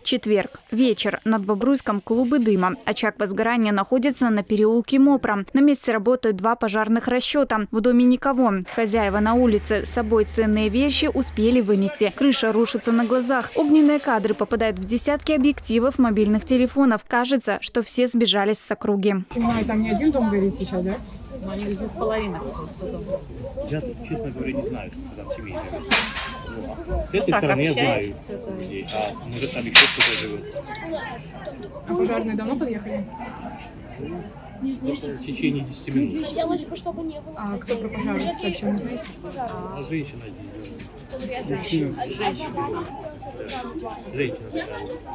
Четверг. Вечер. Над Бобруйском клубы дыма. Очаг возгорания находится на переулке Мопра. На месте работают 2 пожарных расчета. В доме никого. Хозяева на улице. С собой ценные вещи успели вынести. Крыша рушится на глазах. Огненные кадры попадают в десятки объективов мобильных телефонов. Кажется, что все сбежались с округи. Понимаю, там не один дом горит сейчас, да? Они из 2 половинок. Я, честно говоря, не знаю, когда в семье живет. С этой стороны я знаю людей, а может там еще кто-то живет. А пожарные давно подъехали? В течение 10 минут. А кто про пожар сообщил, не знаете? А женщина здесь. Женщина.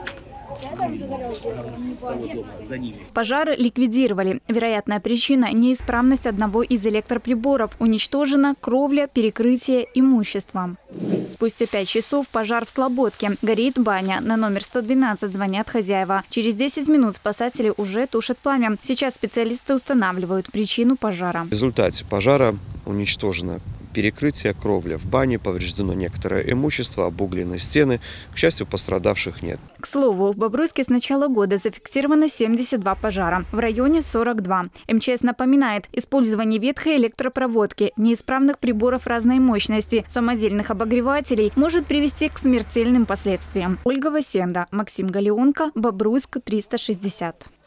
Пожары ликвидировали. Вероятная причина – неисправность одного из электроприборов. Уничтожена кровля, перекрытие, имущества. Спустя 5 часов пожар в Слободке. Горит баня. На номер 112 звонят хозяева. Через 10 минут спасатели уже тушат пламя. Сейчас специалисты устанавливают причину пожара. В результате пожара уничтожено перекрытие, кровля в бане, повреждено некоторое имущество, обуглены стены. К счастью, пострадавших нет. К слову, в Бобруйске с начала года зафиксировано 72 пожара. В районе 42. МЧС напоминает, использование ветхой электропроводки, неисправных приборов разной мощности, самодельных обогревателей может привести к смертельным последствиям. Ольга Васенда, Максим Галионко, Бобруйск, 360.